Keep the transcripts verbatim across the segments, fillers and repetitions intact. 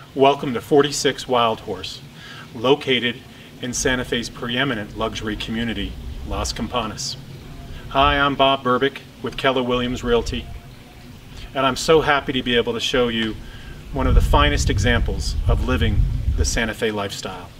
Welcome to forty-six Wildhorse, located in Santa Fe's preeminent luxury community, Las Campanas. Hi, I'm Bob Burbick with Keller Williams Realty, and I'm so happy to be able to show you one of the finest examples of living the Santa Fe lifestyle.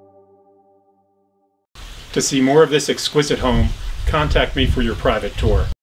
To see more of this exquisite home, contact me for your private tour.